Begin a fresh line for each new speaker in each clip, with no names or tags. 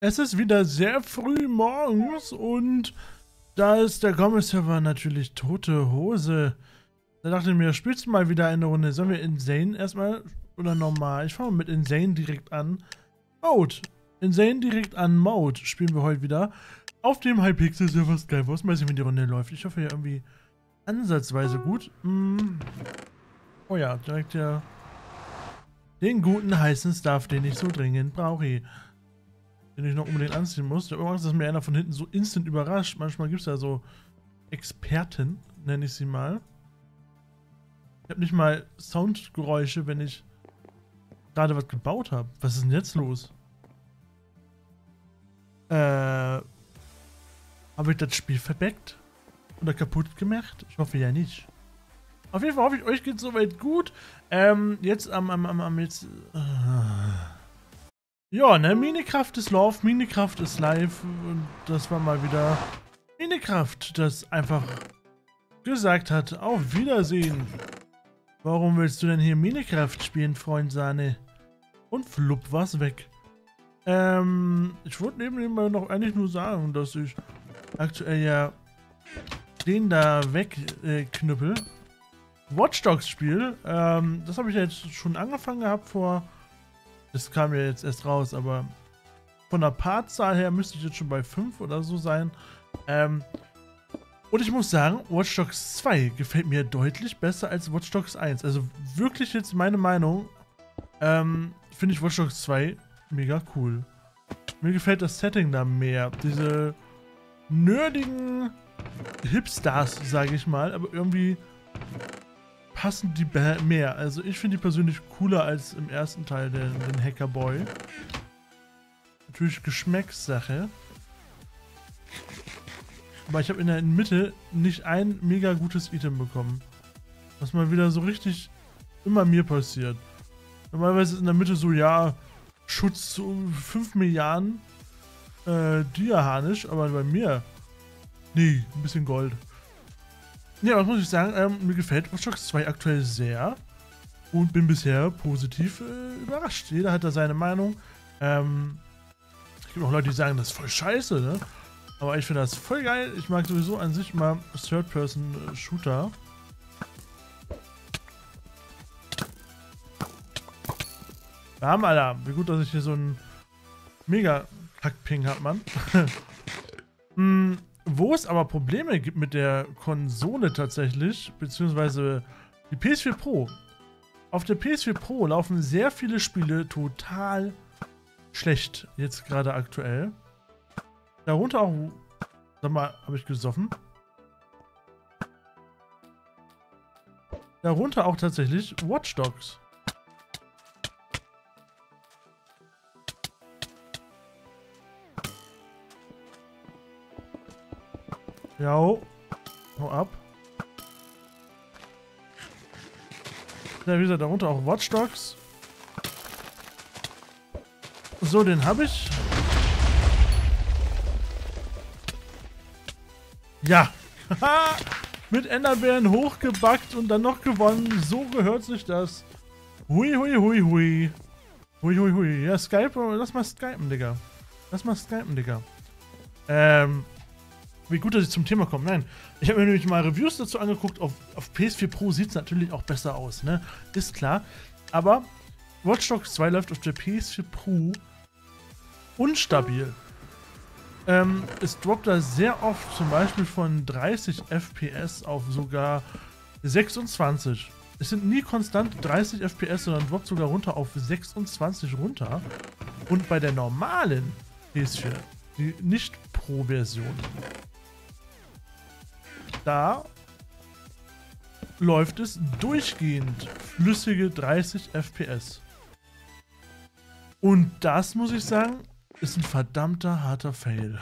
Es ist wieder sehr früh morgens und da ist der Comic-Server natürlich tote Hose. Da dachte ich mir, spielst du mal wieder eine Runde? Sollen wir Insane erstmal oder normal? Ich fange mal mit Insane direkt an. Mode. Insane direkt an Mode spielen wir heute wieder. Auf dem Hypixel-Server Skywars. Weiß nicht, wie die Runde läuft. Ich hoffe ja irgendwie ansatzweise gut. Oh ja, direkt ja den guten heißen Stuff, den ich so dringend brauche. Den ich noch unbedingt anziehen muss. Ich habe Angst, dass mir einer von hinten so instant überrascht. Manchmal gibt es ja so Experten, nenne ich sie mal. Ich habe nicht mal Soundgeräusche, wenn ich gerade was gebaut habe. Was ist denn jetzt los? Habe ich das Spiel verbackt? Oder kaputt gemacht? Ich hoffe ja nicht. Auf jeden Fall hoffe ich, euch geht soweit gut. Jetzt ja, ne, Minecraft ist Love, Minecraft ist live. Und das war mal wieder Minecraft, das einfach gesagt hat, auf Wiedersehen. Warum willst du denn hier Minecraft spielen, Freund Sahne? Und flupp, war's weg. Ich wollte nebenbei noch eigentlich nur sagen, dass ich aktuell ja den da wegknüppel. Watch Dogs Spiel, das habe ich jetzt schon angefangen gehabt vor... Das kam ja jetzt erst raus, aber von der Partzahl her müsste ich jetzt schon bei 5 oder so sein. Und ich muss sagen, Watch Dogs 2 gefällt mir deutlich besser als Watch Dogs 1. Also wirklich jetzt meine Meinung, finde ich Watch Dogs 2 mega cool. Mir gefällt das Setting da mehr. Diese nerdigen Hipstars, sage ich mal, aber irgendwie passen die mehr. Also ich finde die persönlich cooler als im ersten Teil, den Hackerboy. Natürlich Geschmackssache. Aber ich habe in der Mitte nicht ein mega gutes Item bekommen. Was mal wieder so richtig immer mir passiert. Normalerweise ist in der Mitte so, ja, Schutz zu 5 Milliarden Diahanisch, aber bei mir, nee, ein bisschen Gold. Ja, was muss ich sagen, mir gefällt Watch Dogs 2 aktuell sehr und bin bisher positiv überrascht. Jeder hat da seine Meinung. Es gibt auch Leute, die sagen, das ist voll scheiße, ne? Aber ich finde das voll geil. Ich mag sowieso an sich mal Third-Person-Shooter. Ja, Alter, wie gut, dass ich hier so einen Mega-Kack-Ping habe, Mann. Wo es aber Probleme gibt mit der Konsole tatsächlich, beziehungsweise die PS4 Pro. Auf der PS4 Pro laufen sehr viele Spiele total schlecht, jetzt gerade aktuell. Darunter auch, sag mal, habe ich gesoffen? Darunter auch tatsächlich Watch Dogs. Ja, hau ab. Ja, wie gesagt, darunter auch Watch Dogs. So, den habe ich. Ja. Mit Enderbären hochgebackt und dann noch gewonnen. So gehört sich das. Hui, hui, hui, hui. Hui, hui, hui. Ja, Skype, lass mal skypen, Digga. Lass mal skypen, Digga. Wie gut, dass ich zum Thema komme. Nein, ich habe mir nämlich mal Reviews dazu angeguckt. Auf PS4 Pro sieht es natürlich auch besser aus, ne? Ist klar. Aber Watch Dogs 2 läuft auf der PS4 Pro unstabil. Es droppt da sehr oft zum Beispiel von 30 FPS auf sogar 26. Es sind nie konstant 30 FPS, sondern droppt sogar runter auf 26 runter. Und bei der normalen PS4, die Nicht-Pro-Version, da läuft es durchgehend flüssige 30 FPS. Und das, muss ich sagen, ist ein verdammter harter Fail.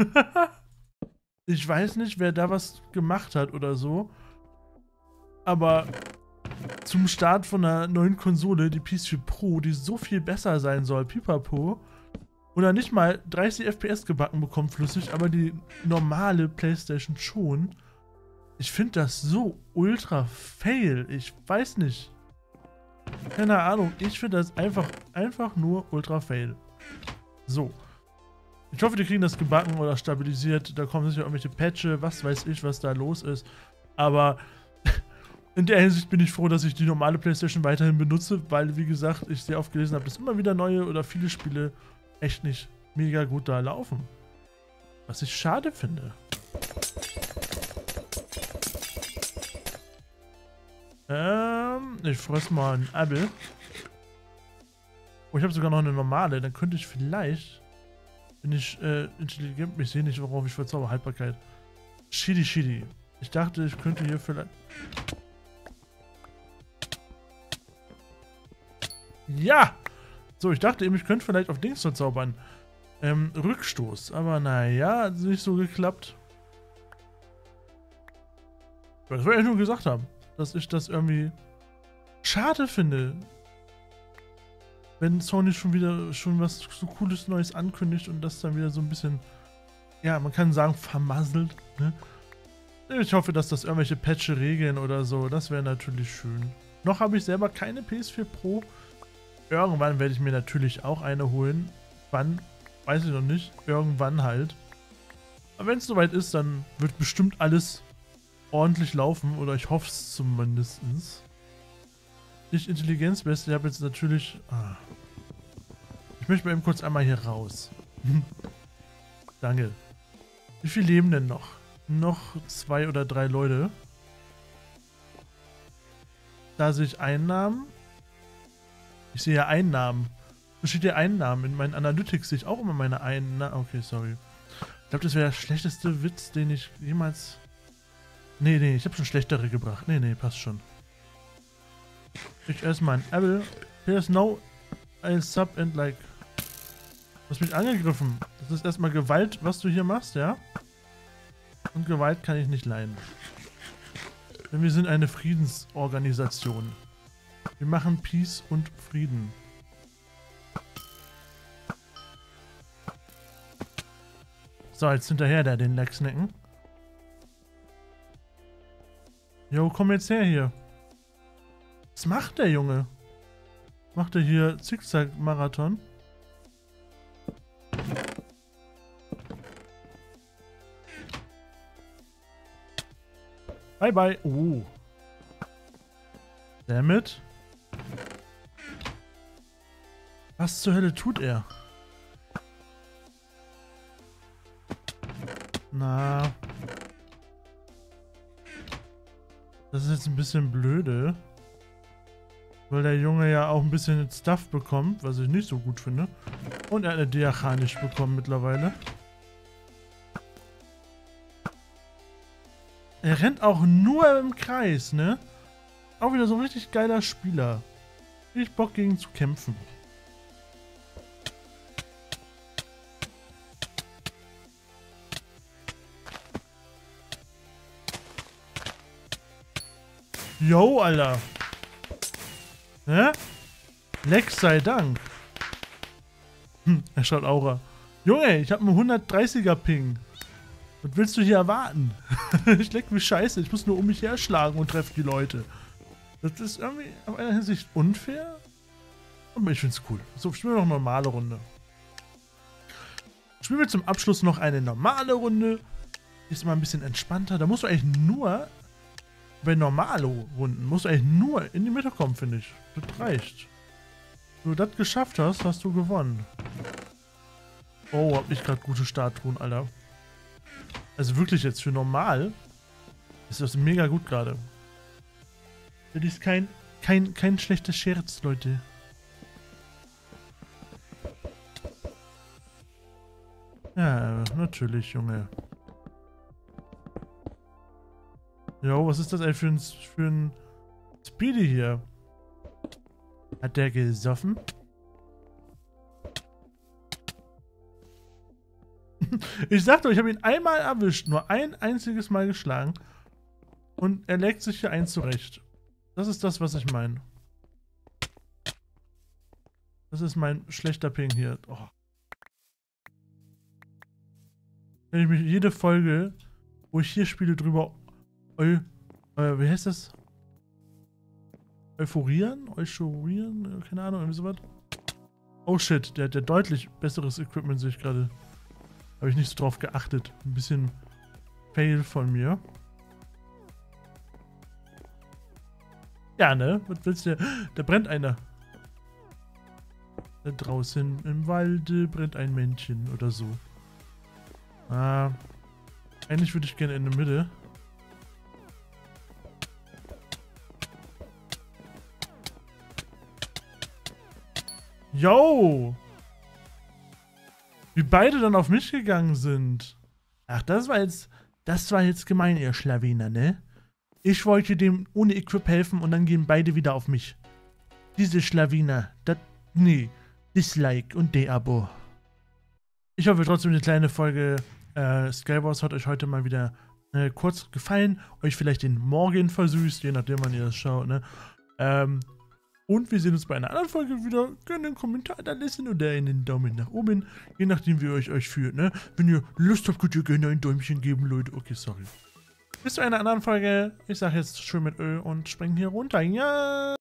Ich weiß nicht, wer da was gemacht hat oder so, aber zum Start von einer neuen Konsole, die PS4 Pro, die so viel besser sein soll, pipapo, oder nicht mal 30 FPS gebacken bekommt flüssig, aber die normale PlayStation schon. Ich finde das so ultra fail. Ich weiß nicht. Keine Ahnung. Ich finde das einfach nur ultra fail. So. Ich hoffe, die kriegen das gebacken oder stabilisiert. Da kommen sicher irgendwelche Patches, was weiß ich, was da los ist. Aber in der Hinsicht bin ich froh, dass ich die normale PlayStation weiterhin benutze, weil, wie gesagt, ich sehr oft gelesen habe, dass immer wieder neue oder viele Spiele echt nicht mega gut da laufen. Was ich schade finde. Ich fress mal einen Apfel. Oh, ich habe sogar noch eine normale. Dann könnte ich vielleicht, bin ich intelligent, ich sehe nicht, worauf ich verzauber. Haltbarkeit. Shidi. Ich dachte, ich könnte hier vielleicht... Ja! So, ich dachte eben, ich könnte vielleicht auf Dings verzaubern. Rückstoß. Aber naja, hat nicht so geklappt. Das wollte ich nur gesagt haben. Dass ich das irgendwie schade finde. Wenn Sony schon was so Cooles Neues ankündigt und das dann wieder so ein bisschen, ja, man kann sagen, vermasselt. Ne? Ich hoffe, dass das irgendwelche Patches regeln oder so. Das wäre natürlich schön. Noch habe ich selber keine PS4 Pro. Irgendwann werde ich mir natürlich auch eine holen. Wann? Weiß ich noch nicht. Irgendwann halt. Aber wenn es soweit ist, dann wird bestimmt alles ordentlich laufen. Oder ich hoffe es zumindest. Ich Intelligenzbeste, ich habe jetzt natürlich... Ich möchte mal eben kurz einmal hier raus. Danke. Wie viel leben denn noch? Noch 2 oder 3 Leute. Da sehe ich Einnahmen. Ich sehe ja Einnahmen. Wo steht hier Einnahmen? In meinen Analytics sehe ich auch immer meine Einnahmen. Okay, sorry. Ich glaube, das wäre der schlechteste Witz, den ich jemals... Nee, ich habe schon schlechtere gebracht. Nee, passt schon. Ich erstmal ein Apple. There's no I sub and like. Du hast mich angegriffen. Das ist erstmal Gewalt, was du hier machst, ja? Und Gewalt kann ich nicht leiden. Denn wir sind eine Friedensorganisation. Wir machen Peace und Frieden. So, jetzt hinterher da den Lecksnecken. Jo, komm jetzt her hier. Was macht der Junge? Macht er hier Zickzack-Marathon? Bye bye. Oh. Damit. Was zur Hölle tut er? Na. Das ist jetzt ein bisschen blöde. Weil der Junge ja auch ein bisschen Stuff bekommt, was ich nicht so gut finde. Und er hat eine Diachanisch bekommen mittlerweile. Er rennt auch nur im Kreis, ne? Auch wieder so ein richtig geiler Spieler. Ich Bock gegen ihn zu kämpfen. Yo, Alter. Hä? Lex sei Dank. Er schaut Aura. Junge, ich habe einen 130er Ping. Was willst du hier erwarten? Ich leck mich scheiße. Ich muss nur um mich herschlagen und treffe die Leute. Das ist irgendwie auf einer Hinsicht unfair. Aber ich find's cool. So, spielen wir noch eine normale Runde. Spielen wir zum Abschluss noch eine normale Runde. Ist mal ein bisschen entspannter. Da musst du eigentlich nur... Bei Normalo-Runden musst du eigentlich nur in die Mitte kommen, finde ich. Das reicht. Wenn du das geschafft hast, hast du gewonnen. Oh, hab ich gerade gute Starttruhen, Alter. Also wirklich jetzt für normal ist das mega gut gerade. Das ist kein schlechter Scherz, Leute. Ja, natürlich, Junge. Jo, was ist das eigentlich für ein Speedy hier? Hat der gesoffen? Ich sag doch, ich habe ihn einmal erwischt, nur ein einziges Mal geschlagen. Und er legt sich hier ein zurecht. Das ist das, was ich meine. Das ist mein schlechter Ping hier. Oh. Wenn ich mich jede Folge, wo ich hier spiele, drüber... wie heißt das? Euphorieren? Keine Ahnung, irgendwie sowas. Oh shit, der hat ja deutlich besseres Equipment, sehe ich gerade. Habe ich nicht so drauf geachtet. Ein bisschen Fail von mir. Ja, ne? Was willst du? Da brennt einer. Da draußen im Walde brennt ein Männchen oder so. Eigentlich würde ich gerne in der Mitte. Yo! Wie beide dann auf mich gegangen sind. Ach, das war jetzt gemein, ihr Schlawiner, ne? Ich wollte dem ohne Equip helfen und dann gehen beide wieder auf mich. Diese Schlawiner, nee. Dislike und Deabo. Ich hoffe trotzdem, die kleine Folge Skywars hat euch heute mal wieder kurz gefallen. Euch vielleicht den Morgen versüßt, je nachdem, wann ihr das schaut, ne? Und wir sehen uns bei einer anderen Folge wieder. Gerne einen Kommentar da lassen oder einen Daumen nach oben. Je nachdem, wie ihr euch fühlt, ne? Wenn ihr Lust habt, könnt ihr gerne ein Däumchen geben, Leute. Okay, sorry. Bis zu einer anderen Folge. Ich sage jetzt schön mit Ö und spring hier runter. Ja!